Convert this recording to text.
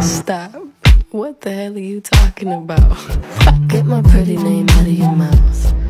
Stop. What the hell are you talking about? Get my pretty name out of your mouth.